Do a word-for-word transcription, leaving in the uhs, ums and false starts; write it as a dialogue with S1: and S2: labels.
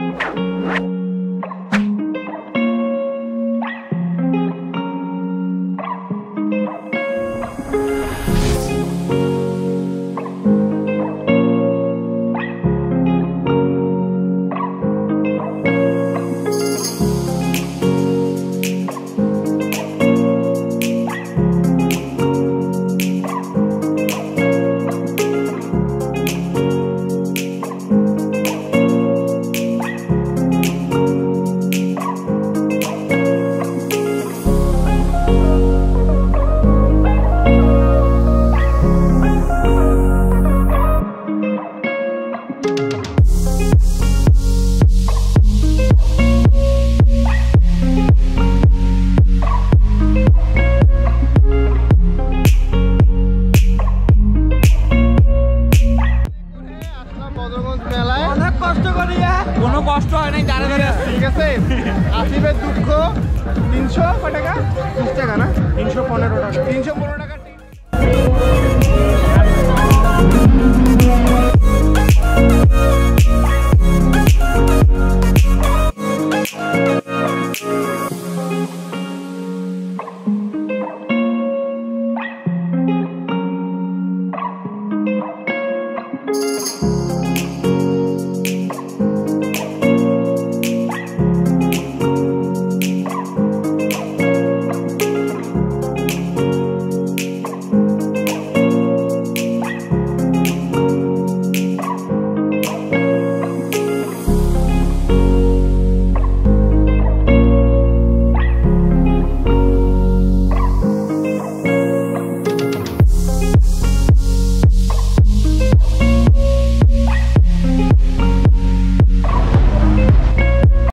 S1: কোনো কষ্ট হয় নাই, দাঁড়া দাঁড়া ঠিক আছে। আসিফের দুঃখ তিনশো কয় টাকা? তিরিশ টাকা না, তিনশো পনেরো টাকা, তিনশো পনেরো টাকা।